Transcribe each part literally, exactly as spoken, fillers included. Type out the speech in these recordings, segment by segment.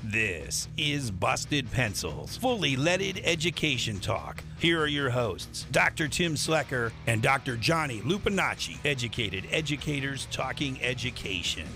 This is Busted Pencils, fully leaded education talk. Here are your hosts, Doctor Tim Slecker and Doctor Johnny Lupinacci, educated educators talking education.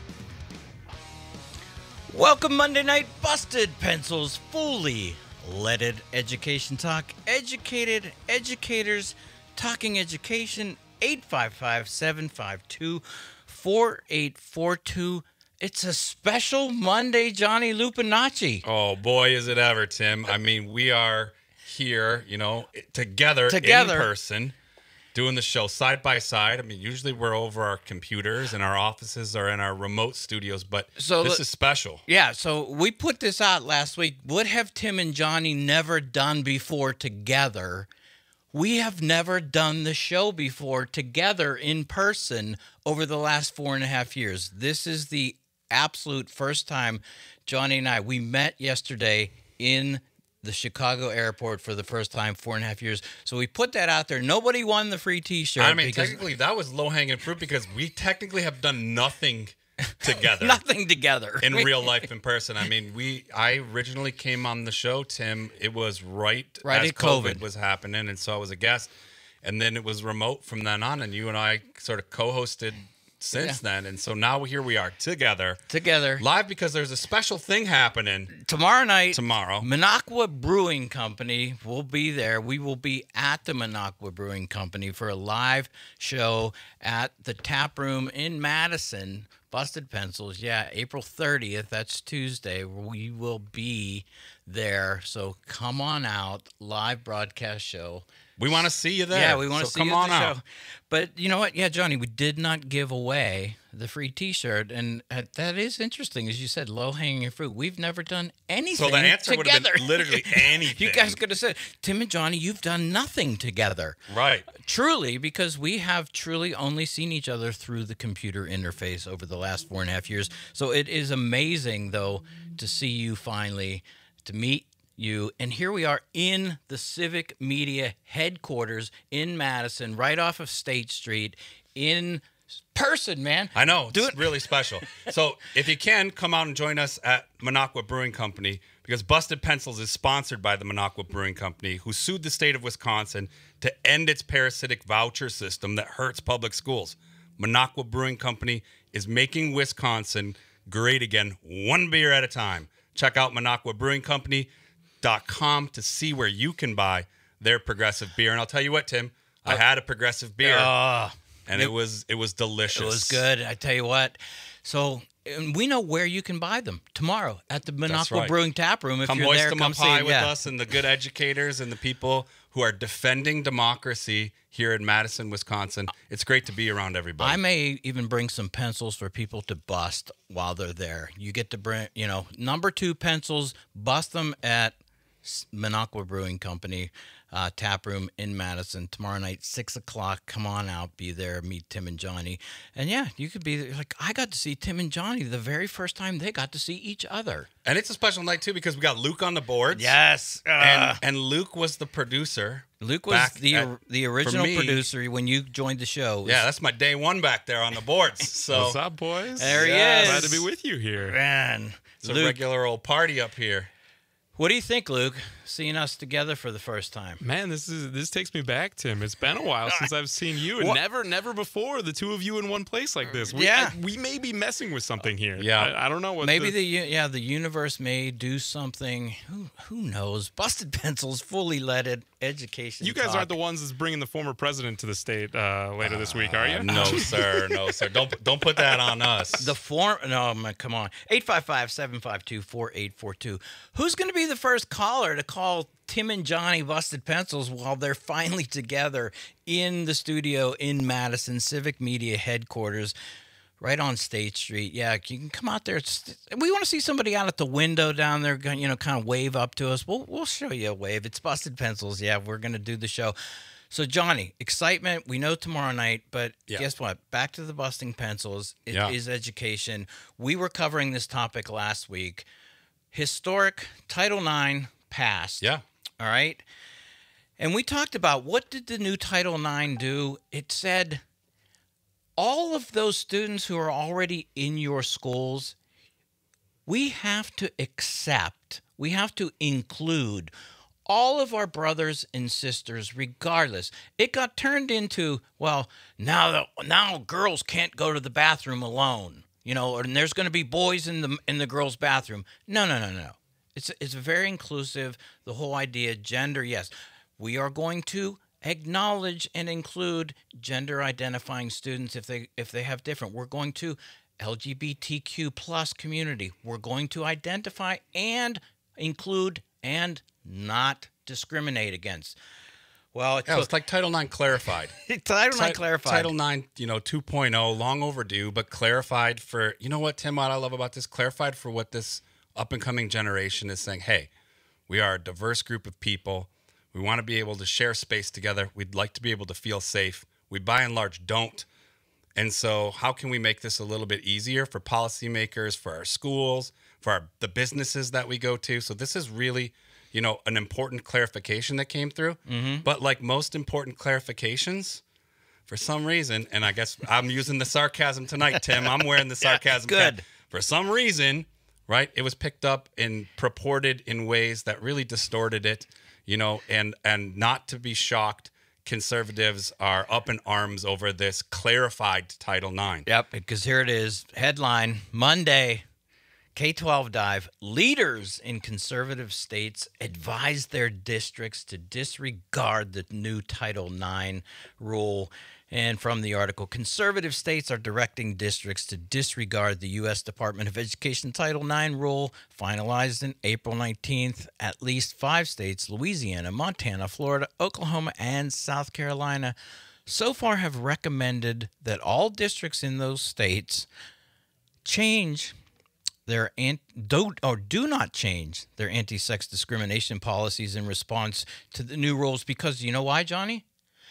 Welcome Monday Night Busted Pencils, fully leaded education talk. Educated educators talking education. Eight five five, seven five two, four eight four two. It's a special Monday, Johnny Lupinacci. Oh, boy, is it ever, Tim. I mean, we are here, you know, together, Together. in person, doing the show side by side. I mean, usually we're over our computers and our offices are in our remote studios, but So this look- is special. Yeah, so we put this out last week. What have Tim and Johnny never done before together? We have never done the show before together in person over the last four and a half years. This is the absolute first time Johnny and I, we met yesterday in the Chicago airport for the first time, four and a half years. So we put that out there. Nobody won the free T-shirt. I mean, because technically, that was low-hanging fruit because we technically have done nothing together. nothing together. In real life, in person. I mean, we. I originally came on the show, Tim. It was right, Right as at COVID, COVID was happening, and so I was a guest. And then it was remote from then on, and you and I sort of co-hosted since Yeah. then. And so now here we are together, Together. live, because there's a special thing happening Tomorrow night, tomorrow. Minocqua Brewing Company will be there. We will be at the Minocqua Brewing Company for a live show at the Tap Room in Madison. Busted Pencils, yeah, April thirtieth. That's Tuesday. We will be there. So come on out. Live broadcast show. We want to see you there. Yeah, we want to so see come you on at the out. show. But you know what? Yeah, Johnny, we did not give away the free T-shirt, and uh, that is interesting, as you said, low-hanging fruit. We've never done anything So the answer would have together. been literally anything. You guys could have said, Tim and Johnny, you've done nothing together. Right. Truly, because we have truly only seen each other through the computer interface over the last four and a half years. So it is amazing, though, to see you finally, to meet you. And here we are in the Civic Media headquarters in Madison, right off of State Street, in person, man. I know. Do It's it. really special. So if you can, come out and join us at Minocqua Brewing Company, because Busted Pencils is sponsored by the Minocqua Brewing Company, who sued the state of Wisconsin to end its parasitic voucher system that hurts public schools. Minocqua Brewing Company is making Wisconsin great again, one beer at a time. Check out Minocqua Brewing Company dot com to see where you can buy their progressive beer. And I'll tell you what, Tim, I had a progressive beer. Oh, And it was it was delicious. it was good. I tell you what. So and we know where you can buy them tomorrow at the Minocqua right. Brewing Tap Room. If Come you're hoist there, them come up see high them. with Yeah. us and the good educators and the people who are defending democracy here in Madison, Wisconsin. It's great to be around everybody. I may even bring some pencils for people to bust while they're there. You get to bring, you know, number two pencils, bust them at Minocqua Brewing Company, uh, tap room in Madison tomorrow night, six o'clock. Come on out, be there, meet Tim and Johnny, and yeah, you could be like, I got to see Tim and Johnny the very first time they got to see each other. and it's a special night too because we got Luke on the boards. Yes, And and Luke was the producer. Luke was back the at- the original me- producer when you joined the show. Yeah, that's my day one back there on the boards. So What's up, boys? There he Yes. is. Glad to be with you here. Man, it's a Luke, regular old party up here. what do you think, Luke? Seeing us together for the first time. Man, this is this takes me back, Tim. It's been a while since I've seen you, and What? never, never before the two of you in one place like this. We, Yeah. I- we may be messing with something here. Yeah. I, I don't know what. Maybe the, the u- yeah the universe may do something. Who who knows? Busted Pencils, fully leaded education. you guys talk. aren't the ones that's bringing the former president to the state uh, later this week, are you? Uh, no, sir. No, sir. Don't don't put that on us. The form. No, man, come on. eight five five, seven five two, four eight four two. Who's going to be the first caller to call Tim and Johnny Busted Pencils while they're finally together in the studio in Madison Civic Media headquarters, right on State Street? Yeah, you can come out there. It's, we want to see somebody out at the window down there, you know, kind of wave up to us. We'll we'll show you a wave. It's Busted Pencils. Yeah, we're going to do the show. So, Johnny, excitement. We know tomorrow night, but Yeah. guess what? Back to the busting pencils. It is Yeah. education. We were covering this topic last week. Historic Title nine passed. Yeah. All right. And we talked about what did the new Title nine do? It said all of those students who are already in your schools, We have to accept, we have to include all of our brothers and sisters, regardless. It got turned into, well, now the, now girls can't go to the bathroom alone, you know, and there's going to be boys in the in the girls' bathroom. No, no, no, no. It's it's very inclusive. The whole idea, gender, yes, we are going to acknowledge and include gender identifying students if they if they have different. We're going to L G B T Q plus community. We're going to identify and include and not discriminate against. Well, it Yeah, took, it's like Title nine clarified. Title nine Ti- clarified. Title nine, you know, two point oh, long overdue, but clarified for, you know what, Tim, what I love about this? Clarified for what this up-and-coming generation is saying. Hey, we are a diverse group of people. We want to be able to share space together. We'd like to be able to feel safe. We, by and large, don't. And so how can we make this a little bit easier for policymakers, for our schools, for our, the businesses that we go to? So this is really, you know, an important clarification that came through. Mm-hmm. But like most important clarifications, for some reason, and I guess I'm using the sarcasm tonight, Tim. I'm wearing the sarcasm. Yeah, good. cap. For some reason, right, it was picked up and purported in ways that really distorted it, you know, and and not to be shocked, conservatives are up in arms over this clarified Title nine. Yep, because here it is. Headline, Monday, K twelve dive. Leaders in conservative states advise their districts to disregard the new Title nine rule. And from the article, conservative states are directing districts to disregard the U S Department of Education Title nine rule finalized in April nineteenth. At least five states, Louisiana, Montana, Florida, Oklahoma, and South Carolina, so far have recommended that all districts in those states change their ant- do or do not change their anti-sex discrimination policies in response to the new rules. Because you know why, Johnny?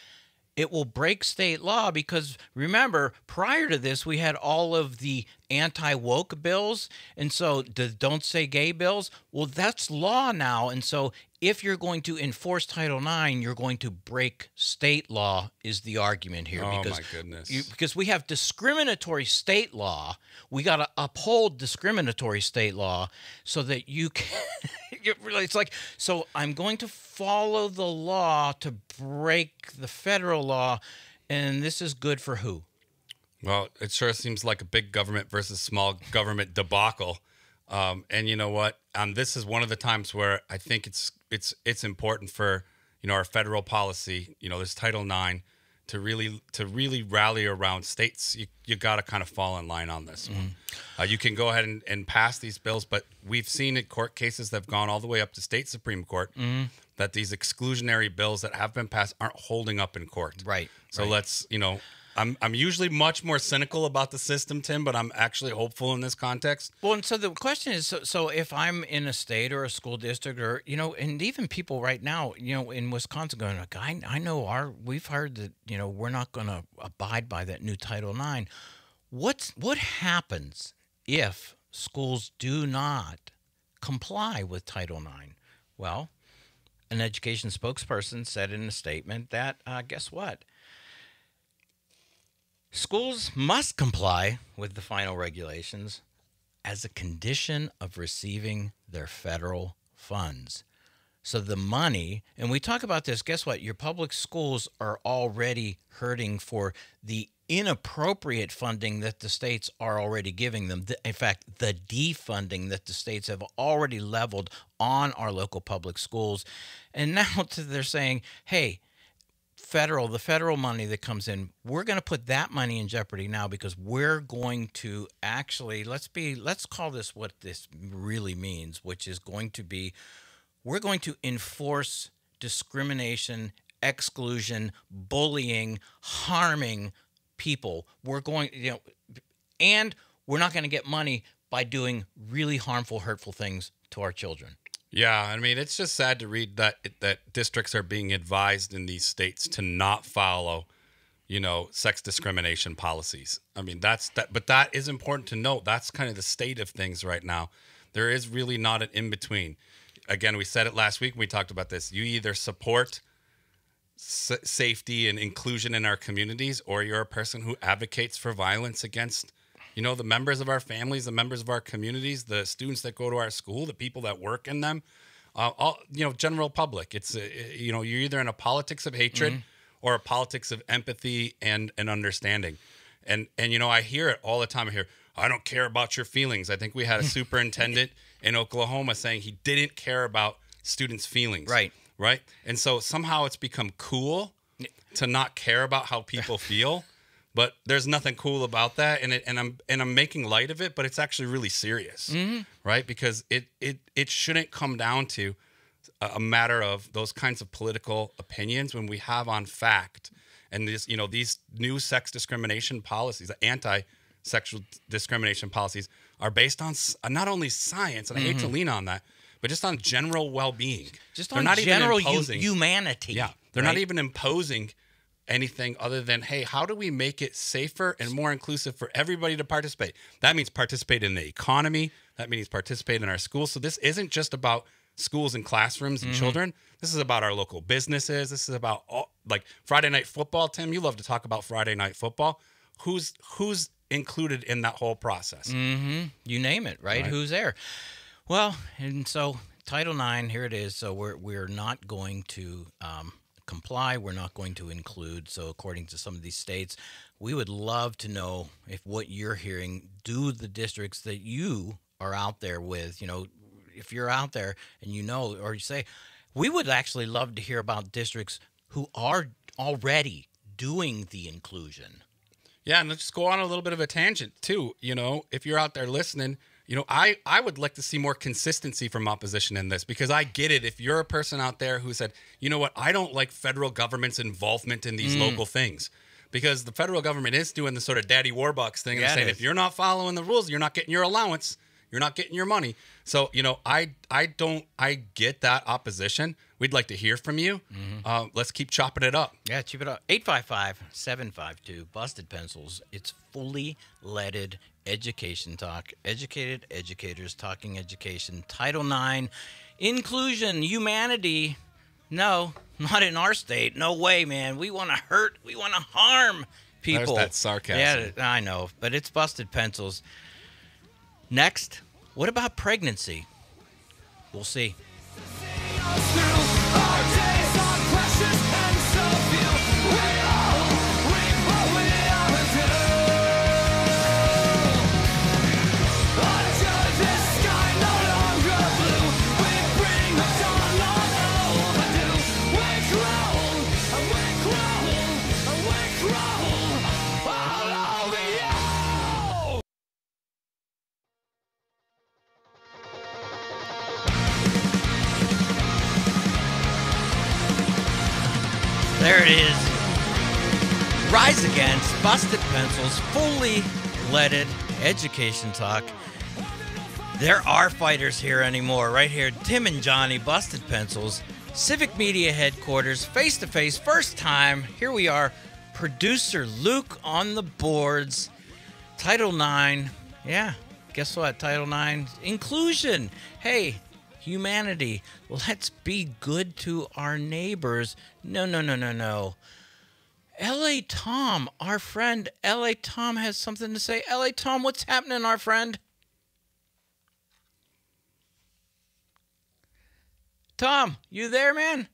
It will break state law, because remember, prior to this, we had all of the anti-woke bills. And so the Don't Say Gay bills, well, that's law now. And so if you're going to enforce Title nine, you're going to break state law is the argument here. Oh, because my goodness. You, because we have discriminatory state law. We got to uphold discriminatory state law so that you can it's like, so I'm going to follow the law to break the federal law, and this is good for who? Well, it sure seems like a big government versus small government debacle. Um, and you know what? Um, this is one of the times where I think it's it's it's important for, you know, our federal policy, you know, this Title nine, to really to really rally around states. You you got to kind of fall in line on this one. Uh, you can go ahead and, and pass these bills, but we've seen in court cases that have gone all the way up to state Supreme Court that these exclusionary bills that have been passed aren't holding up in court. Right. So right. let's, you know, I'm I'm usually much more cynical about the system, Tim, but I'm actually hopeful in this context. Well, and so the question is, so, so if I'm in a state or a school district, or, you know, and even people right now, you know, in Wisconsin going, like, I, I know our, we've heard that, you know, we're not going to abide by that new Title nine. What's, what happens if schools do not comply with Title nine? Well, an education spokesperson said in a statement that, uh, guess what? Schools must comply with the final regulations as a condition of receiving their federal funds. So the money, and we talk about this, guess what? Your public schools are already hurting for the inappropriate funding that the states are already giving them. In fact, the defunding that the states have already leveled on our local public schools. And now they're saying, hey, federal, the federal money that comes in, we're going to put that money in jeopardy now, because we're going to actually, let's be, let's call this what this really means, which is going to be, we're going to enforce discrimination, exclusion, bullying, harming people. We're going, you know, and we're not going to get money by doing really harmful, hurtful things to our children. Yeah, I mean, it's just sad to read that that districts are being advised in these states to not follow, you know, sex discrimination policies. I mean, that's that, but that is important to note. That's kind of the state of things right now. There is really not an in between. Again, we said it last week when we talked about this. You either support s- safety and inclusion in our communities, or you're a person who advocates for violence against, You know, the members of our families, the members of our communities, the students that go to our school, the people that work in them, uh, all, you know, general public. It's, uh, you know, you're either in a politics of hatred mm-hmm. or a politics of empathy and, and understanding. And, and, you know, I hear it all the time. I hear, I don't care about your feelings. I think we had a superintendent in Oklahoma saying he didn't care about students' feelings. Right. Right. And so somehow it's become cool to not care about how people feel, but there's nothing cool about that. And it, and I'm, and I'm making light of it, but it's actually really serious. Mm-hmm. Right. Because it, it, it shouldn't come down to a, a matter of those kinds of political opinions when we have on fact and this, you know, these new sex discrimination policies, anti-sexual discrimination policies are based on not only science, and I mm-hmm. hate to lean on that, but just on general well-being. Just they're on not general even imposing, hu- humanity. Yeah, they're right? not even imposing anything other than, hey, how do we make it safer and more inclusive for everybody to participate? That means participate in the economy. That means participate in our schools. So this isn't just about schools and classrooms and mm-hmm. children. This is about our local businesses. This is about all, like Friday night football. Tim, you love to talk about Friday night football. Who's who's included in that whole process? Mm-hmm. You name it, right? right? Who's there? Well, and so Title nine, here it is. So we're we're not going to um, comply. We're not going to include. So according to some of these states, we would love to know if what you're hearing, do the districts that you are out there with, you know, if you're out there and you know, or you say, we would actually love to hear about districts who are already doing the inclusion. Yeah, and let's just go on a little bit of a tangent too. You know, if you're out there listening, you know, I, I would like to see more consistency from opposition in this, because I get it. If you're a person out there who said, you know what, I don't like federal government's involvement in these mm. local things, because the federal government is doing the sort of daddy warbucks thing, yeah, and saying if you're not following the rules, you're not getting your allowance. You're not getting your money. So, you know, I I don't, I get that opposition. We'd like to hear from you. Mm-hmm. Uh, let's keep chopping it up. Yeah, chop it up. eight five five, seven five two, Busted Pencils. It's fully leaded education talk. Educated educators talking education. Title nine, inclusion, humanity. No, not in our state. No way, man. We want to hurt. We want to harm people. There's that sarcasm. Yeah, I know, but it's Busted Pencils. Next, what about pregnancy? We'll see. There it is. Rise Against, Busted Pencils, fully leaded education talk. There are fighters here anymore. Right here, Tim and Johnny, Busted Pencils, Civic Media Headquarters, face-to-face, first time. Here we are, producer Luke on the boards. Title nine, yeah, guess what? Title nine, inclusion. Hey, humanity. Let's be good to our neighbors. No, no, no, no, no. L A Tom, our friend, L A Tom has something to say. L A Tom, what's happening, our friend? Tom, you there, man?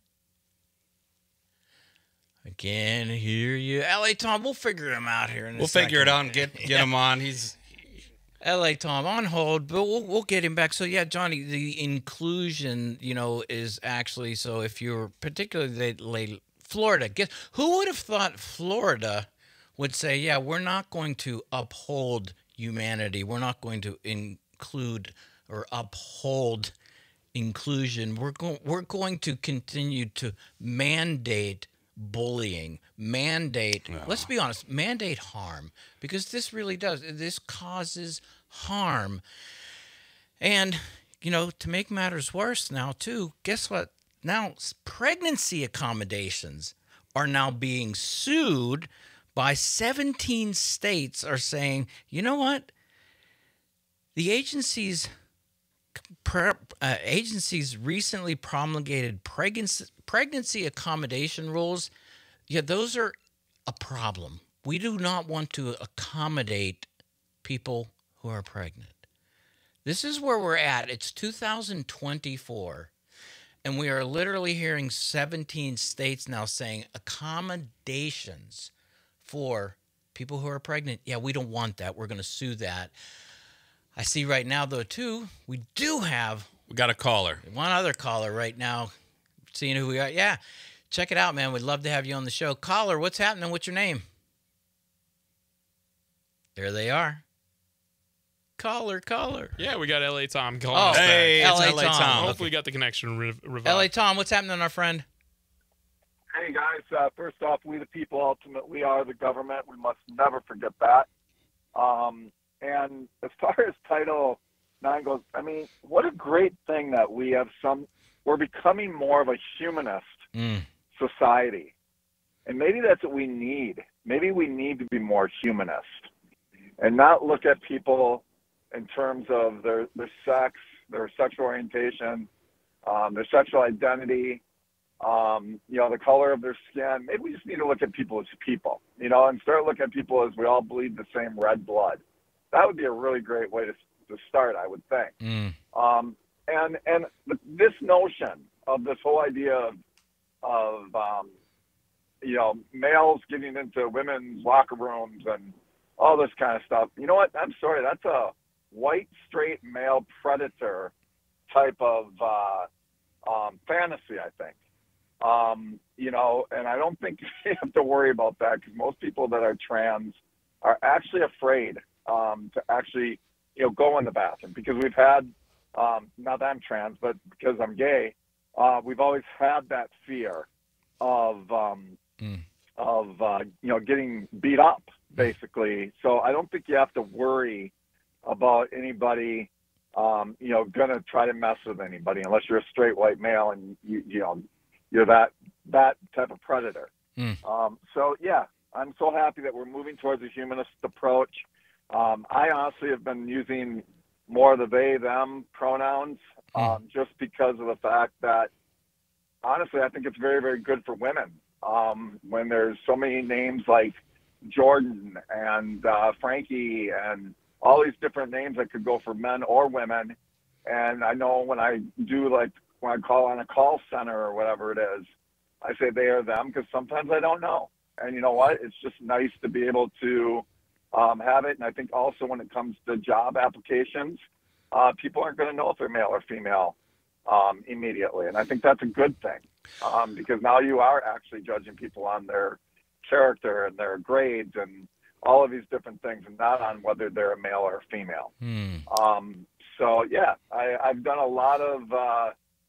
I can't hear you. L A Tom, we'll figure him out here in a We'll second. figure it out and get, get yeah. him on. He's... L A Tom on hold, but we'll we'll get him back. So yeah, Johnny, the inclusion, you know, is actually, so if you're particularly late, Florida, guess who would have thought Florida would say, yeah, we're not going to uphold humanity. We're not going to include or uphold inclusion. We're going we're going to continue to mandate bullying, mandate, no. let's be honest, mandate harm, because this really does, this causes harm. And, you know, to make matters worse now, too, guess what? Now, pregnancy accommodations are now being sued by seventeen states are saying, you know what? The agency's Uh, agencies recently promulgated pregnancy, pregnancy accommodation rules. Yeah, those are a problem. We do not want to accommodate people who are pregnant. This is where we're at. It's two thousand twenty-four, and we are literally hearing seventeen states now saying accommodations for people who are pregnant. Yeah, we don't want that. We're going to sue that. I see right now, though, too, we do have We got a caller. one other caller right now. Seeing who we are. Yeah, check it out, man. We'd love to have you on the show. Caller, what's happening? What's your name? There they are. Caller, caller. Yeah, we got L A Tom calling Oh, us back. Hey, it's L A L A Tom. Tom. Hopefully, we got the connection re- revived. L A Tom, what's happening, our friend? Hey guys, uh, first off, we the people ultimately are the government. We must never forget that. Um, and as far as Title nine goes, I mean, what a great thing that we have some, we're becoming more of a humanist Mm. society. And maybe that's what we need. Maybe we need to be more humanist and not look at people in terms of their, their sex, their sexual orientation, um, their sexual identity, um, you know, the color of their skin. Maybe we just need to look at people as people, you know, and start looking at people as we all bleed the same red blood. That would be a really great way to, to start, I would think. Mm. Um, and and this notion of this whole idea of, of um, you know, males getting into women's locker rooms and all this kind of stuff. You know what? I'm sorry. That's a white, straight male predator type of uh, um, fantasy, I think. Um, you know, and I don't think you have to worry about that because most people that are trans are actually afraid um, to actually, you know, go in the bathroom because we've had, um, not that I'm trans, but because I'm gay, uh, we've always had that fear of, um, Mm. of uh, you know, getting beat up, basically. So I don't think you have to worry about anybody, um, you know, gonna try to mess with anybody unless you're a straight white male and you, you know, you're that that type of predator. Mm. Um, so yeah, I'm so happy that we're moving towards a humanist approach. Um, I honestly have been using more of the they them pronouns um, Mm. just because of the fact that honestly I think it's very, very good for women. Um, when there's so many names like Jordan and uh, Frankie and all these different names that could go for men or women. And I know when I do, like, when I call on a call center or whatever it is, I say they or them because sometimes I don't know. And you know what? It's just nice to be able to um, have it. And I think also when it comes to job applications, uh, people aren't going to know if they're male or female um, immediately. And I think that's a good thing. Um, because now you are actually judging people on their character and their grades and all of these different things and not on whether they're a male or a female. Mm. Um, so, yeah, I, I've done a lot of, uh,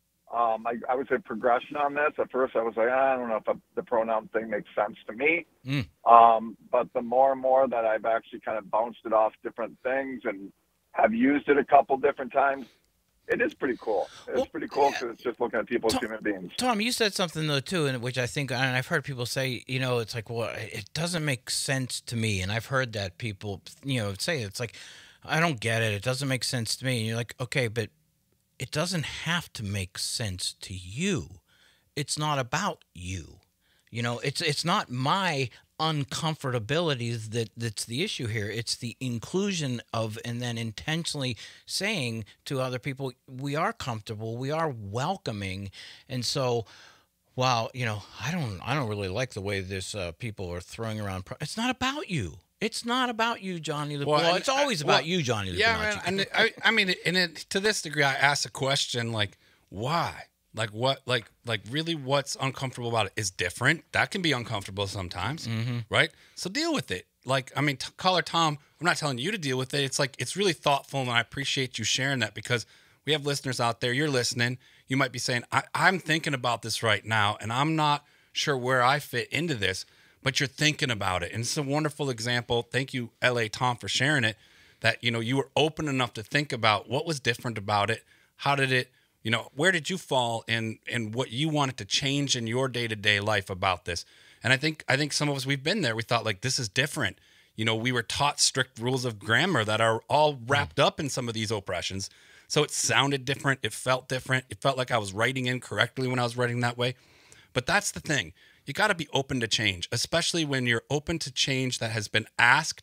um, I, I would say, progression on this. At first I was like, I don't know if a, the pronoun thing makes sense to me. Mm. Um, but the more and more that I've actually kind of bounced it off different things and have used it a couple different times, it is pretty cool. It's Well, pretty cool yeah. because it's just looking at people as Tom- human beings. Tom, you said something though too, and which I think, and I've heard people say, you know, it's like, well, it doesn't make sense to me, and I've heard that people, you know, say it's like, I don't get it. It doesn't make sense to me. And you're like, okay, but it doesn't have to make sense to you. It's not about you. You know, it's it's not my uncomfortability that that's the issue here. It's the inclusion of, and then intentionally saying to other people, we are comfortable, we are welcoming. And so, wow, you know, I don't I don't really like the way this uh, people are throwing around. Pro- it's not about you. It's not about you, Johnny. Well, well and- it's always well, about you, Johnny. Yeah, Lipinacci. man. And it, I, I mean, and it, to this degree, I asked a question like, why? Like what? Like, like really, what's uncomfortable about it is different. That can be uncomfortable sometimes, Mm-hmm. right? So deal with it. Like, I mean, t- caller Tom, I'm not telling you to deal with it. It's like it's really thoughtful, and I appreciate you sharing that because we have listeners out there. You're listening. You might be saying, I, I'm thinking about this right now, and I'm not sure where I fit into this. But you're thinking about it, and it's a wonderful example. Thank you, L A Tom, for sharing it. That you know you were open enough to think about what was different about it. How did it? You know, where did you fall in in what you wanted to change in your day-to-day life about this? And I think I think some of us, we've been there. We thought like, this is different. You know, we were taught strict rules of grammar that are all wrapped up in some of these oppressions. So it sounded different. It felt different. It felt like I was writing incorrectly when I was writing that way. But that's the thing. You got to be open to change, especially when you're open to change that has been asked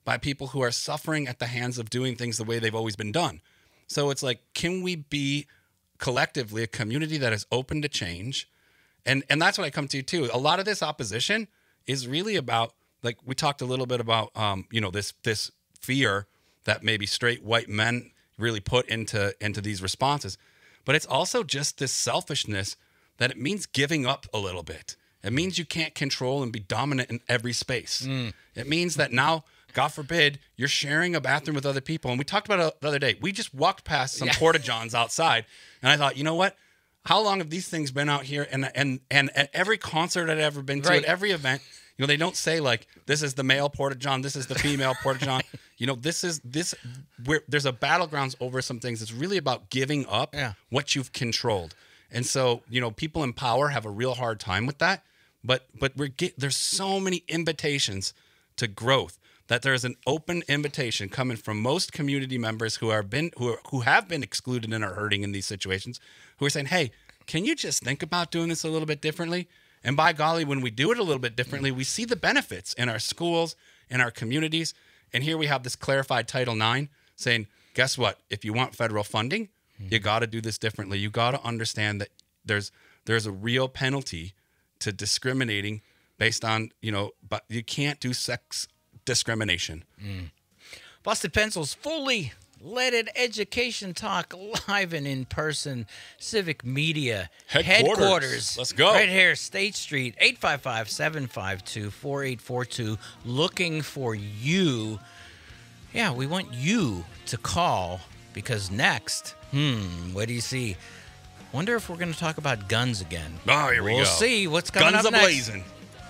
by people who are suffering at the hands of doing things the way they've always been done. So it's like, can we be collectively a community that is open to change? And and that's what I come to too. A lot of this opposition is really about, like we talked a little bit about, um, you know, this this fear that maybe straight white men really put into into these responses. But it's also just this selfishness that it means giving up a little bit. It means you can't control and be dominant in every space. Mm. It means that now, God forbid, you're sharing a bathroom with other people. And we talked about it the other day. We just walked past some yeah. porta-johns outside, and I thought, you know what? How long have these things been out here? And and and at every concert I've ever been to, right. at every event, you know, they don't say like, this is the male porta-john, this is the female porta-john. You know, this is this where there's a battlegrounds over some things. It's really about giving up yeah. what you've controlled. And so, you know, people in power have a real hard time with that. But but we're get, there's so many invitations to growth that there's an open invitation coming from most community members who are been who are, who have been excluded and are hurting in these situations, who are saying, hey, can you just think about doing this a little bit differently? And by golly, when we do it a little bit differently, we see the benefits in our schools, in our communities. And here we have this clarified Title nine saying, guess what? If you want federal funding, you got to do this differently. You got to understand that there's there's a real penalty to discriminating based on, you know, but you can't do sex discrimination. Mm. Busted Pencils, fully leaded education talk, live and in person, civic media headquarters. headquarters. Let's go. Right here, State Street, eight five five, seven five two, four eight four two. Looking for you. Yeah, we want you to call because next, hmm, what do you see? Wonder if we're going to talk about guns again. Oh, here we we'll go. We'll see what's coming guns up next. Guns a-blazing.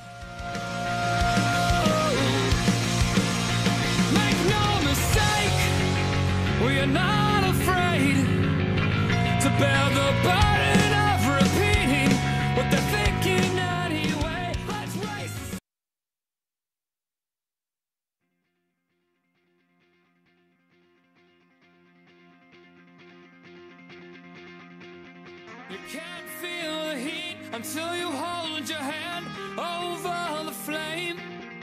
Make no mistake, we are not afraid to bear the burden of repeating what they're thinking anyway. Let's race. You can't feel the heat until you hold your hand over the flame.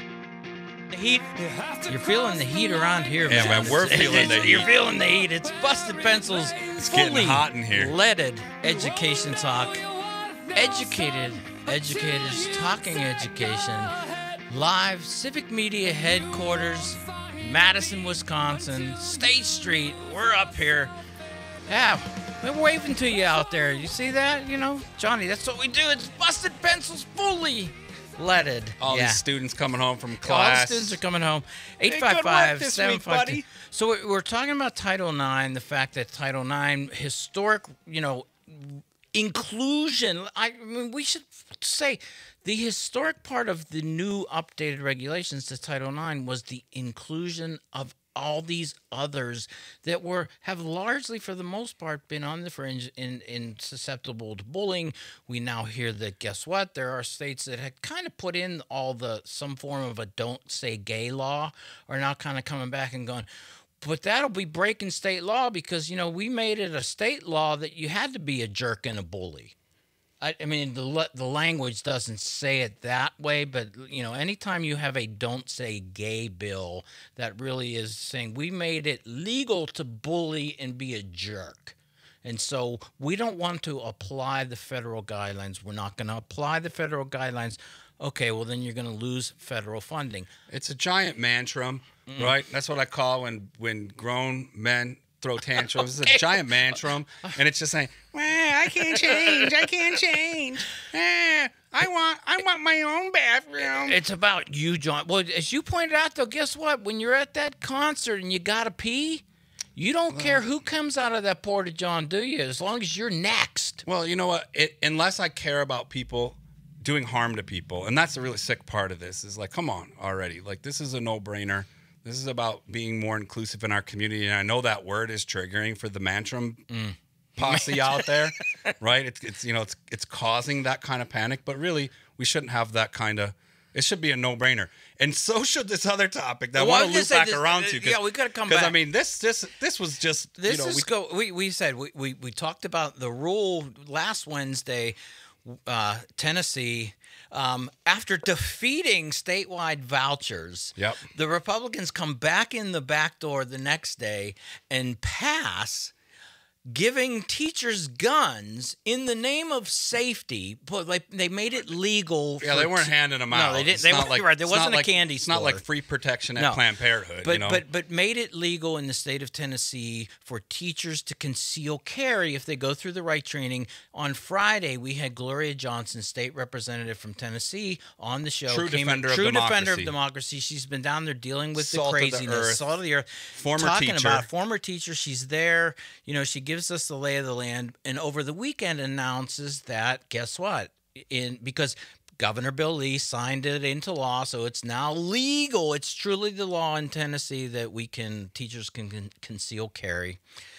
The heat. You You're feeling the heat around here, yeah, man. man. We're feeling the heat. You're feeling the heat. It's Busted Pencils. It's fully getting hot in here. Leaded education talk. Educated educators talking education. Live Civic Media headquarters, Madison, Wisconsin, State Street. We're up here. Yeah, we're waving to you out there. You see that? You know, Johnny, that's what we do. It's Busted Pencils fully leaded. All yeah. these students coming home from All the class. students are coming home. eight Hey, five good five, work this seven week, five two. buddy. So we're- we're talking about Title nine, the fact that Title nine, historic, you know, inclusion. I mean, we should say the historic part of the new updated regulations to Title nine was the inclusion of all these others that were have largely, for the most part, been on the fringe and, and susceptible to bullying. We now hear that, guess what? There are states that had kind of put in all the some form of a don't say gay law are now kind of coming back and going, but that'll be breaking state law because, you know, we made it a state law that you had to be a jerk and a bully. I, I mean, the the language doesn't say it that way, but, you know, anytime you have a don't say gay bill, that really is saying we made it legal to bully and be a jerk. And so we don't want to apply the federal guidelines. We're not going to apply the federal guidelines. Okay, well, then you're going to lose federal funding. It's a giant mantrum, mm. right? That's what I call when when grown men throw tantrums. Okay. It's a giant mantrum, and it's just saying, well, I can't change. I can't change. Eh, I want I want my own bathroom. It's about you, John. Well, as you pointed out, though, guess what? When you're at that concert and you got to pee, you don't well, care who comes out of that porta-john, do you? As long as you're next. Well, you know what? It, unless I care about people doing harm to people, and that's the really sick part of this, is like, come on already. Like, this is a no-brainer. This is about being more inclusive in our community, and I know that word is triggering for the mantrum mm. posse out there, right? It's, it's you know it's it's causing that kind of panic, but really we shouldn't have that kind of. It should be a no-brainer, and so should this other topic that well, I want to loop back this, around to. Yeah, we got to come back because I mean this this this was just this you know, is we, go. We we said we, we we talked about the rule last Wednesday. Uh, Tennessee Um, after defeating statewide vouchers, Yep. the Republicans come back in the back door the next day and pass giving teachers guns in the name of safety. But like they made it legal. Yeah, for they weren't t- handing them no, out. they didn't. It's They not weren't like, right. There it's not wasn't like- a candy It's store. not like free protection at No. Planned Parenthood. But you know? but but made it legal in the state of Tennessee for teachers to conceal carry if they go through the right training. On Friday, we had Gloria Johnson, state representative from Tennessee, on the show. True Came- defender of true defender of democracy. democracy. She's been down there dealing with Salt the of the craziness, earth. salt of the earth. Former talking teacher. about former teacher. She's there. You know, she gives us the lay of the land, and over the weekend announces that guess what? In because Governor Bill Lee signed it into law, so it's now legal. It's truly the law in Tennessee that we can teachers can, can conceal carry.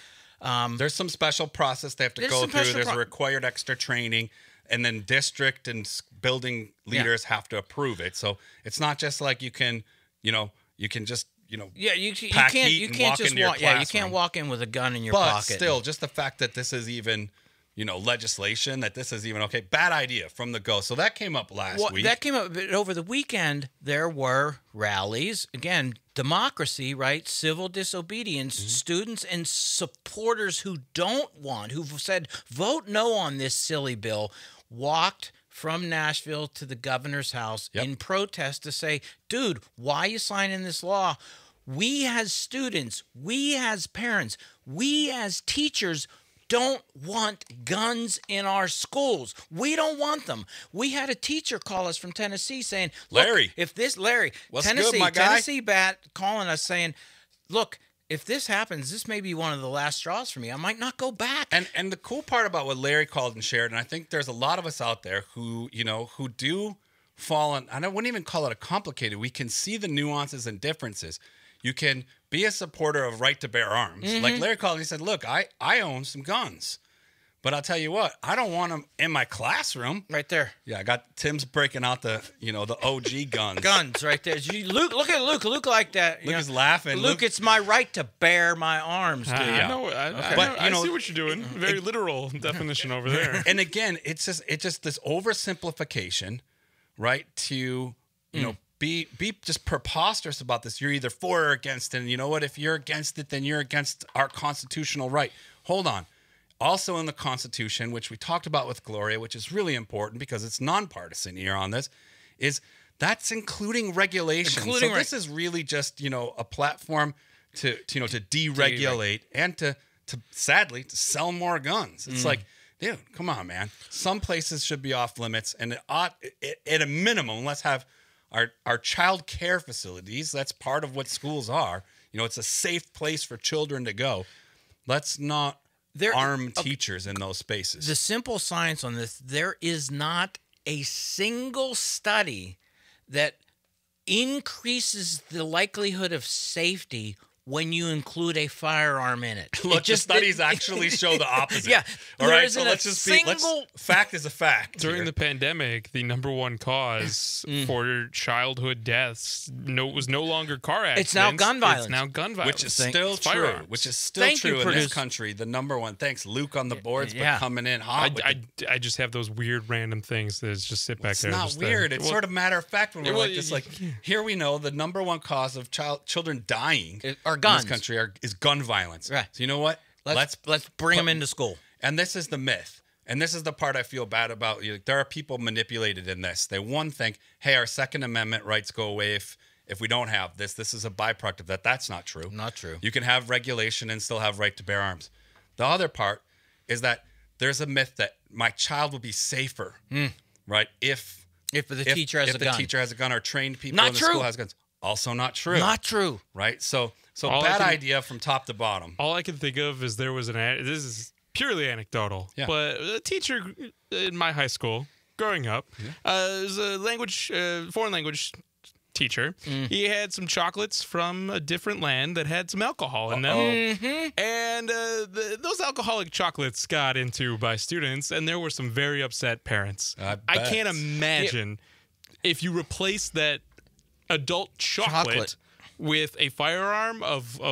There's some special process they have to There's go some through. special There's pro- a required extra training, and then district and s- building leaders have to approve it. So it's not just like you can, you know, you can just, you know, Yeah, you, you pack can't heat you and can't walk just into your walk. Yeah, you classroom. can't walk in with a gun in your but pocket. still, just the fact that this is even, you know, legislation, that this is even okay. Bad idea from the go. So that came up last Well, week. that came up but over the weekend. There were rallies again, democracy, right? Civil disobedience. Mm-hmm. Students and supporters who don't want, who've said vote no on this silly bill, walked from Nashville to the governor's house Yep. in protest to say, "Dude, why are you signing this law? We as students, we as parents, we as teachers." Don't want guns in our schools. We don't want them. We had a teacher call us from Tennessee saying, Look, Larry. if this Larry, What's Tennessee, good, my guy?" Tennessee bat calling us saying, look, if this happens, this may be one of the last straws for me. I might not go back. And and the cool part about what Larry called and shared, and I think there's a lot of us out there who, you know, who do fall on, and I wouldn't even call it a complicated. We can see the nuances and differences. You can be a supporter of right to bear arms. Mm-hmm. Like Larry called and he said, look, I, I own some guns. But I'll tell you what, I don't want them in my classroom. right there. Yeah, I got Tim's breaking out the, you know, the O G guns. Guns right there. You- Luke, look at Luke. Luke like that. you Luke know. is laughing. Luke, Luke- it's my right to bear my arms, dude. I, Yeah. I know. I, I, But, know, you I know- see what you're doing. Very literal definition over there. And again, it's just it's just this oversimplification, right? To you Mm. know, be be just preposterous about this. You're either for or against, and you know what? If you're against it, then you're against our constitutional right. Hold on. Also in the Constitution, which we talked about with Gloria, which is really important because it's nonpartisan here on this, is that's including regulation. Including so reg- this is really just, you know, a platform to, to you know to deregulate and to to sadly to sell more guns. It's like, dude, come on, man. Some places should be off limits, and it ought, it, at a minimum, let's have our our child care facilities. That's part of what schools are. You know, it's a safe place for children to go. Let's not There- arm teachers in those spaces. The simple science on this, there is not a single study that increases the likelihood of safety when you include a firearm in it. Look, It just the studies it- actually show the opposite. Yeah, All there right. isn't So a let's just be. Let's, single- fact is a fact. During here. the pandemic, the number one cause Mm. for childhood deaths no was no longer car accidents. It's now gun violence. It's now gun violence. which is Thank- still it's true. firearms. Which is still Thank you, true in producer. this country. The number one. Thanks, Luke, on the boards, Yeah. but coming in I, hot. with I, the- I just have those weird random things that just sit back It's there. not just there. weird. It's Well, sort of matter of fact when we're well, like this. y- Like here we know the number one cause of child children dying It- are in guns. this country are, is gun violence. Right. So you know what? Let's let's bring them into school. And this is the myth. And this is the part I feel bad about. You- There are people manipulated in this. They one think, hey, our Second Amendment rights go away if if we don't have this. This is a byproduct of that. That's not true. Not true. You can have regulation and still have right to bear arms. The other part is that there's a myth that my child will be safer, right? If If the if, teacher has if a the gun. teacher has a gun or trained people Not in the true. school has guns. Also not true. Not true. right. So so All I bad can- idea from top to bottom. all I can think of is there was an ad- this is purely anecdotal, Yeah. but a teacher in my high school growing up uh, was a language uh, foreign language teacher. Mm. He had some chocolates from a different land that had some alcohol in them, and uh, the, those alcoholic chocolates got into by students, and there were some very upset parents. I I bet. can't imagine if you replace that adult chocolate, Chocolate. with a firearm of of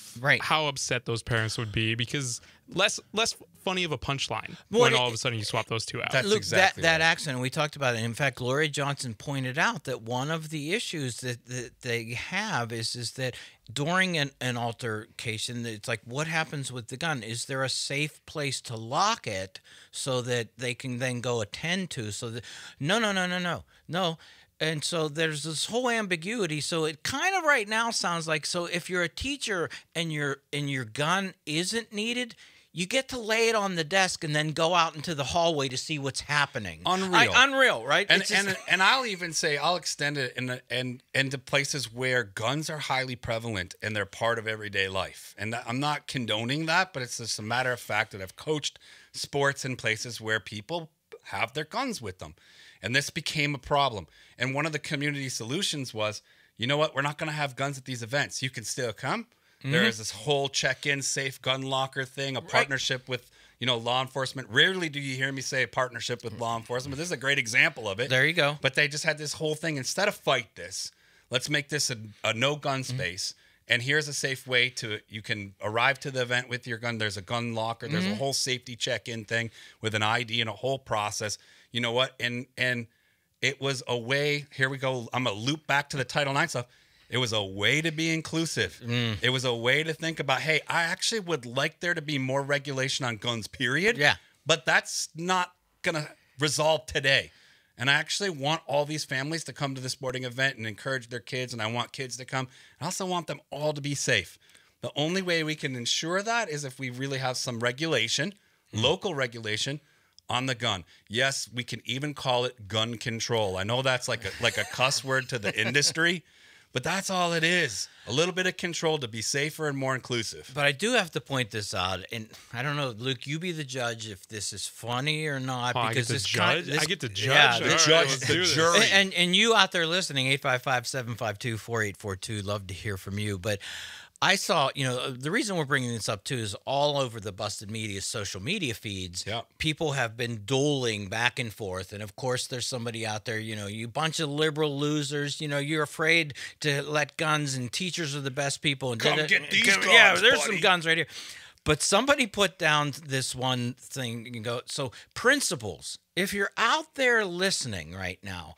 Right. how upset those parents would be, because less less funny of a punchline Well, when it- all of a sudden you swap those two out. That's Look, exactly that, that right. accident, we talked about it. In fact, Gloria Johnson pointed out that one of the issues that, that they have is is that during an, an altercation, it's like, what happens with the gun? Is there a safe place to lock it so that they can then go attend to? So that no, no, no, no, no, no. And so there's this whole ambiguity. So it kind of right now sounds like, so if you're a teacher and your and your gun isn't needed, you get to lay it on the desk and then go out into the hallway to see what's happening. Unreal. I- unreal, right? And It's just- and and I'll even say I'll extend it in and into places where guns are highly prevalent and they're part of everyday life. And that- I'm not condoning that, but it's just a matter of fact that I've coached sports in places where people have their guns with them, and this became a problem. And one of the community solutions was, you know what? We're not going to have guns at these events. You can still come. There is this whole check-in safe gun locker thing, a partnership with, you know, law enforcement. Rarely do you hear me say a partnership with law enforcement, but this is a great example of it. There you go. But they just had this whole thing. Instead of fight this, let's make this a, a no-gun space. And here's a safe way to, you can arrive to the event with your gun. There's a gun locker. There's a whole safety check-in thing with an I D and a whole process. You know what? And and it was a way, here we go. I'm going to loop back to the Title nine stuff. It was a way to be inclusive. It was a way to think about, hey, I actually would like there to be more regulation on guns, period. Yeah. But that's not going to resolve today. And I actually want all these families to come to the sporting event and encourage their kids, and I want kids to come. I also want them all to be safe. The only way we can ensure that is if we really have some regulation, local regulation, on the gun. Yes, we can even call it gun control. I know that's like a, like a cuss word to the industry, but that's all it is. A little bit of control to be safer and more inclusive. But I do have to point this out, and I don't know, Luke, you be the judge if this is funny or not. Oh, I because get to this judge? kind- this- I get to Yeah, judge? the All right, judge, let's the do this. jury. And and you out there listening, eight five five, seven five two, four eight four two, love to hear from you. But I saw, you know, the reason we're bringing this up too is all over the Busted Media social media feeds. Yep. People have been dueling back and forth. And of course, there's somebody out there, you know, you bunch of liberal losers, you know, you're afraid to let guns, and teachers are the best people. And Come da- da- get these come- Yeah, guns, there's buddy. some guns right here. But somebody put down this one thing. You can go, so principals, if you're out there listening right now,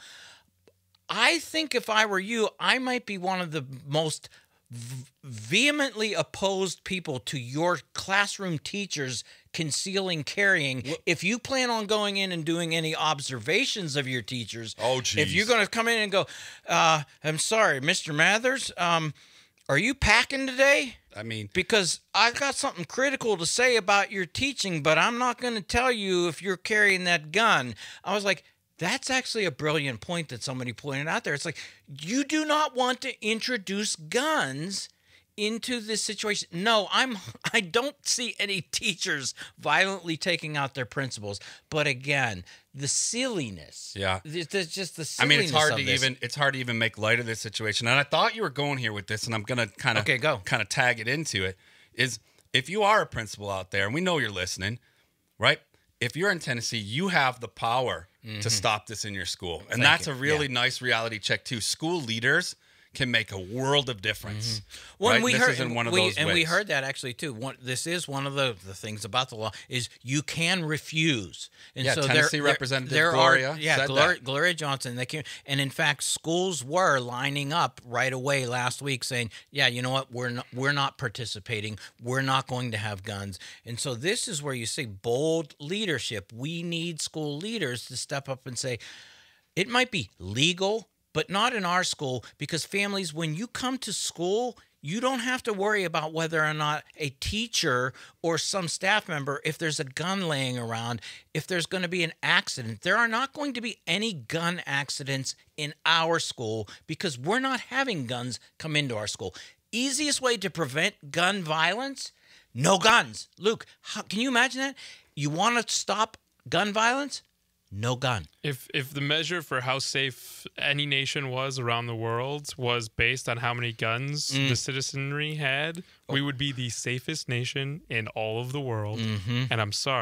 I think if I were you, I might be one of the most v- vehemently opposed people to your classroom teachers concealing carrying. If you plan on going in and doing any observations of your teachers, Oh, if geez. you're going to come in and go, uh, I'm sorry, Mister Mathers, um, are you packing today? I mean, Because I got something critical to say about your teaching, but I'm not going to tell you if you're carrying that gun. I was like, that's actually a brilliant point that somebody pointed out there. It's like, you do not want to introduce guns into this situation. No, I'm I don't see any teachers violently taking out their principals. But again, the silliness. Yeah. There's there's just the I silliness mean, it's hard of to this. even it's hard to even make light of this situation. And I thought you were going here with this, and I'm gonna kind of Okay, go. kind of tag it into it. Is if you are a principal out there, and we know you're listening, right? If you're in Tennessee, you have the power to stop this in your school, and Thank that's you. a really nice reality check too. School leaders can make a world of difference. Well, and right? we this heard, isn't one of we, those and we ways. heard that actually too. One, this is one of the, the things about the law is you can refuse. And Yeah, so Tennessee there, Representative there, there Gloria are, yeah, said Gloria, that. Gloria Johnson. They came, and in fact, schools were lining up right away last week saying, "Yeah, you know what? We're not, we're not participating. We're not going to have guns." And so this is where you see bold leadership. We need school leaders to step up and say, it might be legal, but not in our school, because families, when you come to school, you don't have to worry about whether or not a teacher or some staff member, if there's a gun laying around, if there's going to be an accident. There are not going to be any gun accidents in our school because we're not having guns come into our school. Easiest way to prevent gun violence? No guns. Luke, how, can you imagine that? You want to stop gun violence? No gun. If if the measure for how safe any nation was around the world was based on how many guns Mm. the citizenry had, we would be the safest nation in all of the world. Mm-hmm. And I'm sorry,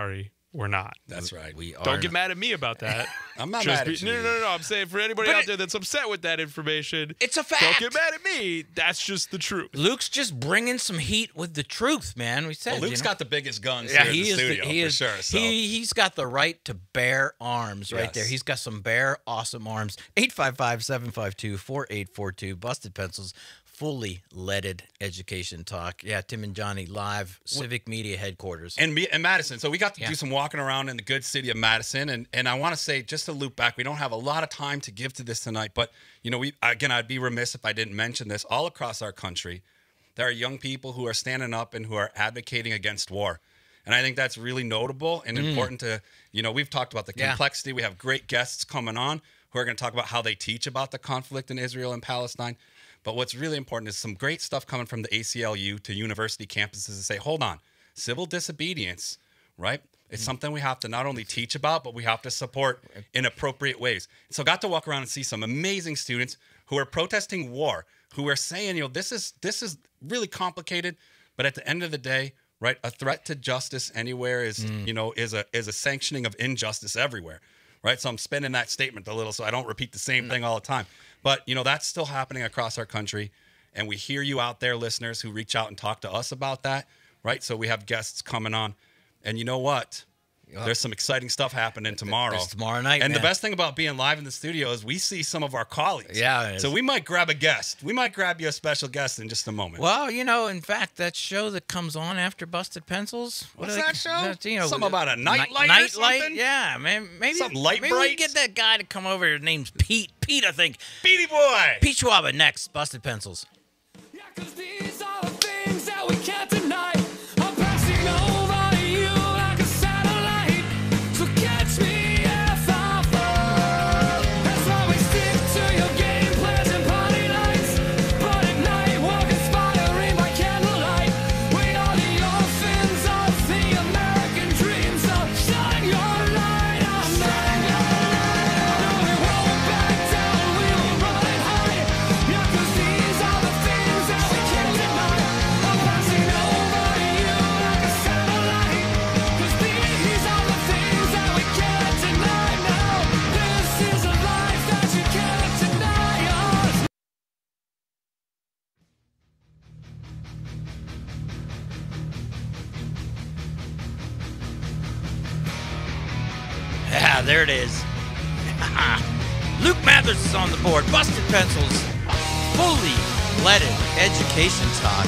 we're not. That's right. We are. Don't get mad at me about that. I'm not Just mad at be- you. No, no, no, no. I'm saying for anybody But out it- there that's upset with that information, It's a fact. don't get mad at me. That's just the truth. Luke's just bringing some heat with the truth, man. We said Well, Luke's you know? got the biggest guns Yeah, here he in the is. studio, the, he for is. sure. So. He he's got the right to bear arms right Yes. there. He's got some bare awesome arms. eight five five, seven five two, four eight four two. Busted Pencils. Fully leaded education talk. Yeah, Tim and Johnny live, Civic Media headquarters. and me and Madison. So we got to Yeah. do some walking around in the good city of Madison, and and I want to say, just to loop back, we don't have a lot of time to give to this tonight, but you know, we again, I'd be remiss if I didn't mention this. All across our country, there are young people who are standing up and who are advocating against war, and I think that's really notable and important to you know. We've talked about the Yeah. complexity. We have great guests coming on who are going to talk about how they teach about the conflict in Israel and Palestine. But what's really important is some great stuff coming from the A C L U to university campuses to say, hold on, civil disobedience, right? It's something we have to not only teach about, but we have to support in appropriate ways. So got to walk around and see some amazing students who are protesting war, who are saying, you know, this is this is really complicated, but at the end of the day, right, a threat to justice anywhere is, you know, is a is a sanctioning of injustice everywhere. Right. So I'm spinning that statement a little so I don't repeat the same thing all the time. But, you know, that's still happening across our country. And we hear you out there, listeners, who reach out and talk to us about that. Right. So we have guests coming on. And you know what? There's some exciting stuff happening tomorrow. There's tomorrow night, And the man. best thing about being live in the studio is we see some of our colleagues. Yeah, it is. So we might grab a guest. We might grab you a special guest in just a moment. Well, you know, in fact, that show that comes on after Busted Pencils. what What's do they- that show? that's, you know, Something about a night- nightlight or Nightlight, something? yeah, man. Maybe Something light maybe we bright? get that guy to come over. His name's Pete. Pete, I think. Beady Boy! Pete Schwaba next. Busted Pencils. Yeah, 'cause these are the things that we can't deny. I'm passing over you like a satellite. So catch me if I fall. That's why we stick to your game plans and party lights. But at night, walk inspiring by candlelight. We are the orphans of the American dream. So shine your light on me. No, we won't back down. We will run it high. Yeah, 'cause these are the things that we can't deny. I'm passing over you like a satellite. 'Cause these are the things that we can't deny now. This is a life that you can't deny us. Yeah, there it is. Luke Mathers is on the board. Busted Pencils. Fully leaded education talk.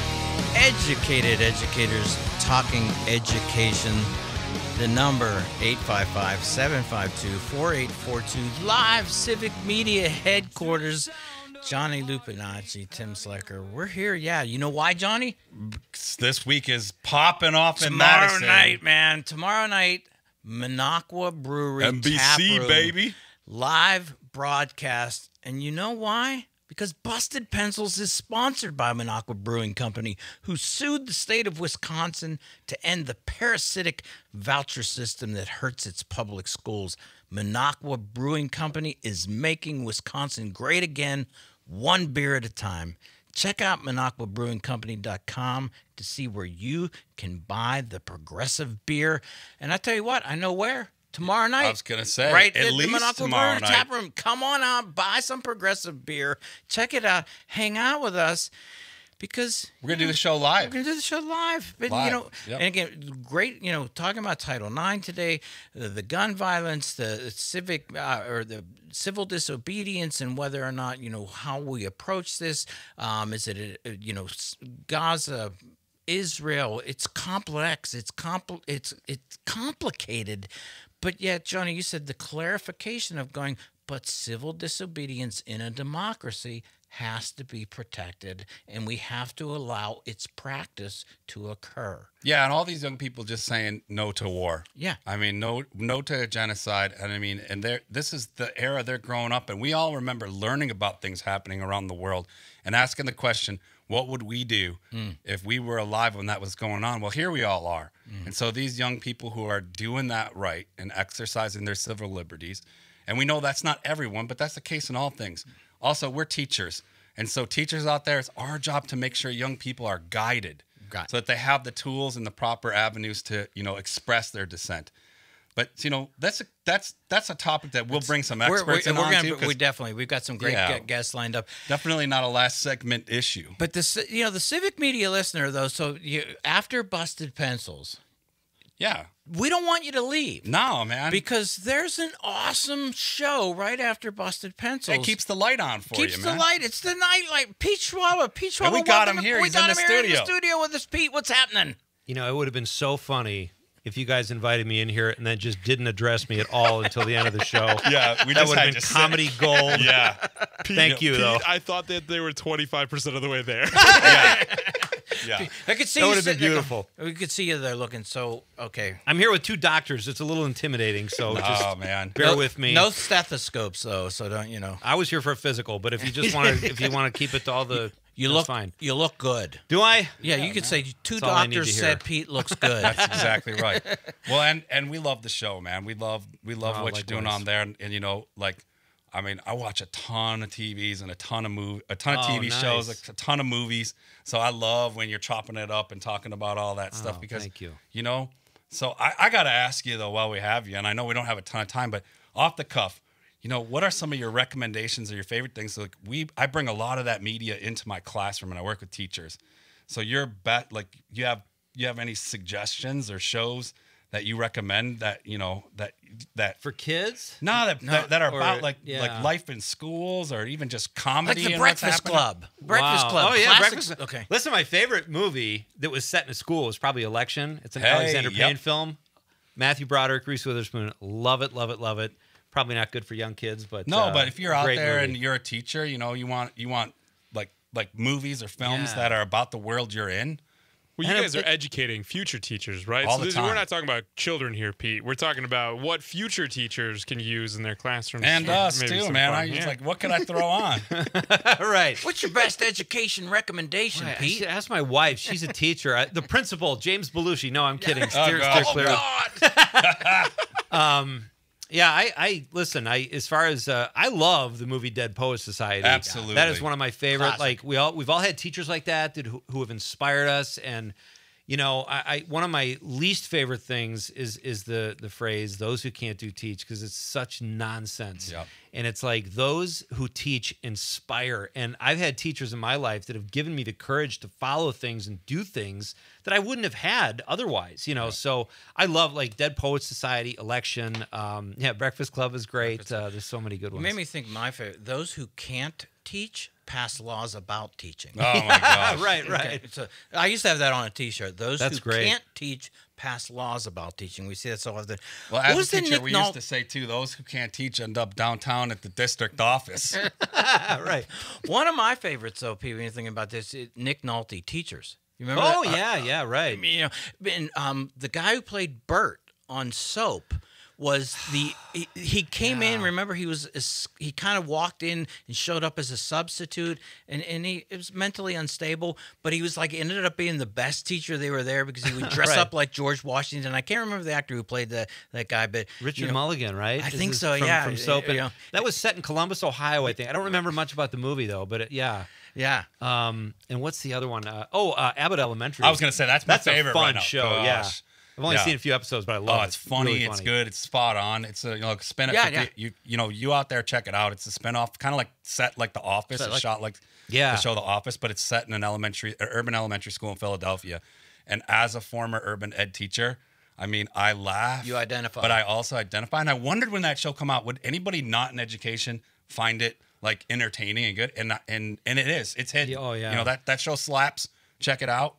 Educated educators talking education. The number eight five five, seven five two, four eight four two. Live Civic Media headquarters. Johnny Lupinacci, Tim Slecker. We're here. Yeah, you know why, Johnny? This week is popping off in Tomorrow Madison. night, man. Tomorrow night, Minocqua Brewery N B C, Tap Room, baby. live broadcast. And you know why? Because Busted Pencils is sponsored by Minocqua Brewing Company, who sued the state of Wisconsin to end the parasitic voucher system that hurts its public schools. Minocqua Brewing Company is making Wisconsin great again, one beer at a time. Check out minocqua brewing company dot com to see where you can buy the progressive beer. And I tell you what, I know where. Tomorrow night. I was gonna say, right at at least the Minocqua tomorrow Brewery night. Tap Room. Come on out, buy some progressive beer, check it out, hang out with us, because We're going to do the show we're live. gonna do the show live. But Live, you know, yep. and again, great. You know, talking about Title nine today, the, the gun violence, the civic uh, or the civil disobedience, and whether or not you know how we approach this. Um, is it a, you know s- Gaza? Israel, it's complex, it's compl- it's it's complicated, but yet, Johnny, you said the clarification of going, but civil disobedience in a democracy has to be protected, and we have to allow its practice to occur. Yeah, and all these young people just saying no to war. Yeah. I mean, no no to genocide. And I mean, and they're this is the era they're growing up in. We all remember learning about things happening around the world and asking the question, what would we do if we were alive when that was going on? Well, here we all are. And so these young people who are doing that right and exercising their civil liberties, and we know that's not everyone, but that's the case in all things. Also, we're teachers. And so teachers out there, it's our job to make sure young people are guided, Got it. so that they have the tools and the proper avenues to, you know, express their dissent. But you know, that's a that's that's a topic that we'll bring some We're, experts we're, in we're on gonna, too, 'cause we definitely we've got some great Yeah. gu- guests lined up. definitely not a last segment issue. But the ci- you know the civic media listener though, so you, after Busted Pencils, Yeah. we don't want you to leave No, man. because there's an awesome show right after Busted Pencils. It keeps the light on for Keeps you, the man. light. It's the nightlight. Pete Schwaba. Pete Schwaba. And we got welcome him to- here. We He's got in the him here in the studio. studio with us. Pete, what's happening? You know, it would have been so funny if you guys invited me in here and then just didn't address me at all until the end of the show. Yeah, we that just would had have been to sit- comedy gold. Yeah. Thank you, Pete, though. I thought that they were twenty-five percent of the way there. Yeah. Yeah. I could see That you would have been sitting there beautiful. going- We could see you there looking so okay. I'm here with two doctors. It's a little intimidating, so just Oh man. bear no, with me. No stethoscopes though, so don't you know? I was here for a physical, but if you just want to, if you want to keep it to all the, You that's look fine. You look good. Do I? Yeah, you could say two That's all I need doctors to hear. said Pete looks good. That's exactly right. Well, and and we love the show, man. We love we love Oh, what you're doing likewise. on there, and, and you know, like, I mean, I watch a ton of T Vs and a ton of mov- a ton of Oh, T V shows, nice. a, a ton of movies. So I love when you're chopping it up and talking about all that stuff Oh, because thank you. you know. So I, I got to ask you though, while we have you, and I know we don't have a ton of time, but off the cuff, you know, what are some of your recommendations or your favorite things? Like we, I bring a lot of that media into my classroom, and I work with teachers. So you're bet like you have you have any suggestions or shows that you recommend that you know that that For kids? no that that, that are or- about like yeah. like life in schools or even just Like comedy the and what's Breakfast happening? Club. Breakfast Wow. Club. Oh yeah, Classics- Breakfast. Okay. Listen, my favorite movie that was set in a school was probably Election. It's an Hey, Alexander yep. Payne film. Matthew Broderick, Reese Witherspoon. Love it, love it, love it. Probably not good for young kids, but No, uh, but if you're out great there movie. and you're a teacher, you know you want you want like like movies or films Yeah. that are about the world you're in. Well, you And guys it- are educating future teachers, right? All so the this, time. we're not talking about children here, Pete. We're talking about what future teachers can use in their classrooms. And us Maybe too, some man. fun. I was Yeah. like, what can I throw on? right. What's your best education recommendation, I Pete? should ask my wife. She's a teacher. I, the principal, James Belushi. No, I'm kidding. Oh, Steer, God. steer Oh, clear. um, yeah, I, I listen. I as far as uh, I love the movie Dead Poets Society. Absolutely. that is one of my favorite. Classic. Like we all we've all had teachers like that, that who, who have inspired us. And you know, I, I one of my least favorite things is is the the phrase "those who can't do teach" because it's such nonsense. Yep. And it's like those who teach inspire. And I've had teachers in my life that have given me the courage to follow things and do things that I wouldn't have had otherwise, you know. So I love like Dead Poets Society, Election. Um, yeah, Breakfast Club is great. Uh, there's so many good You ones. made me think my favorite. Those who can't teach pass laws about teaching. Oh my gosh. right, Okay, right. It's a, I used to have that on a T-shirt. Those That's who great. can't teach pass laws about teaching. We see that so often. Well, What as was a the teacher, Nick we Nol- used to say too, those who can't teach end up downtown at the district office. right. One of my favorites, though, people, when you think about this, is Nick Nolte, Teachers. You remember? Oh that? yeah, yeah, right. You know, and, um, the guy who played Bert on Soap was the he, he came in. Remember, he was a- he kind of walked in and showed up as a substitute, and and he it was mentally unstable. But he was like ended up being the best teacher they were there because he would dress Right. up like George Washington. I can't remember the actor who played that that guy, but Richard you know, Mulligan, right? I Is think this so, From, yeah. From Soap. You know. That was set in Columbus, Ohio, I think. I don't remember much about the movie though, but it, yeah. Yeah. Um, and what's the other one? Uh, oh, uh, Abbott Elementary. I was gonna say that's my That's favorite a fun right now. show. Gosh. Yeah, I've only Yeah. seen a few episodes, but I love Oh, it. it's funny. Really It's funny. good. It's spot on. It's a you know spin it. Yeah, for yeah. the- You you know you out there check it out. It's a spinoff, kind of like set like The Office. Set It's like- shot like Yeah. the show The Office, but it's set in an elementary, uh, urban elementary school in Philadelphia. And as a former urban ed teacher, I mean, I laugh. You identify. but I also identify. And I wondered when that show come out, would anybody not in education find it like entertaining and good? And and and it is. It's hit. Yeah, oh, yeah. You know that that show slaps. Check it out.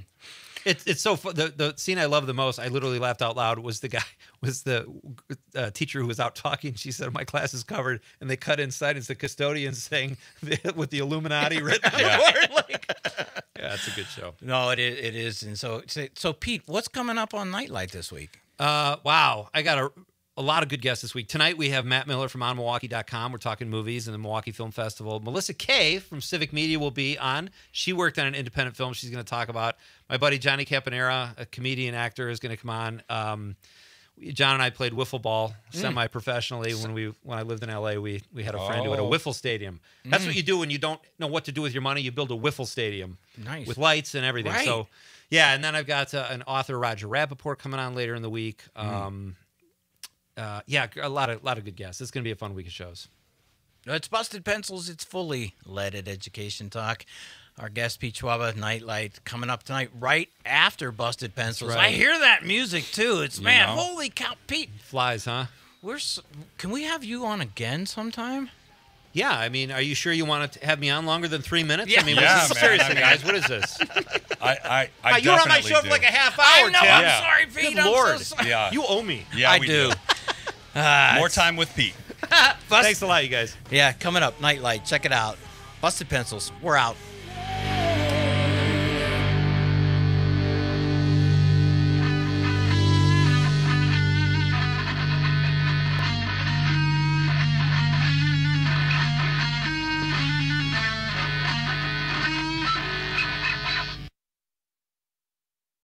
It's it's so fun. The the scene I love the most, I literally laughed out loud, was the guy was the uh, teacher who was out talking. She said, "My class is covered," and they cut inside. It's the custodian saying with the Illuminati written on Yeah. the board. Like, yeah, it's a good show. No, it is. It is. And so, so, so, Pete, what's coming up on Nightlight this week? Uh, wow, I got a a lot of good guests this week. Tonight we have Matt Miller from on milwaukee dot com. We're talking movies and the Milwaukee Film Festival. Melissa Kay from Civic Media will be on. She worked on an independent film she's going to talk about. My buddy Johnny Campanera, a comedian actor, is going to come on. Um, John and I played wiffle ball semi-professionally when we when I lived in L A. We we had a friend who had a Oh. wiffle stadium. That's what you do when you don't know what to do with your money. You build a wiffle stadium Nice. with lights and everything. Right. So Yeah, and then I've got uh, an author, Roger Rappaport, coming on later in the week. Um, uh, yeah, a lot of lot of good guests. It's going to be a fun week of shows. It's Busted Pencils. It's fully leaded education talk. Our guest, Pete Schwaba, Nightlight, coming up tonight right after Busted Pencils. right. I hear that music, too. It's, You man, know. holy cow. Pete, Flies, huh? we're so, can we have you on again sometime? Yeah, I mean, are you sure you want to have me on longer than three minutes? Yeah. I mean, Yeah, what's this- man, seriously, I mean- guys, what is this? I, I, I Wow, you were on my definitely show for do. like a half I hour, know. Tim. I'm Yeah. sorry, Pete. Good I'm Lord. so sorry. Yeah. You owe me. Yeah, I we do. do. Uh, More time with Pete. Bust- Thanks a lot, you guys. Yeah, coming up, Nightlight. Check it out. Busted Pencils. We're out.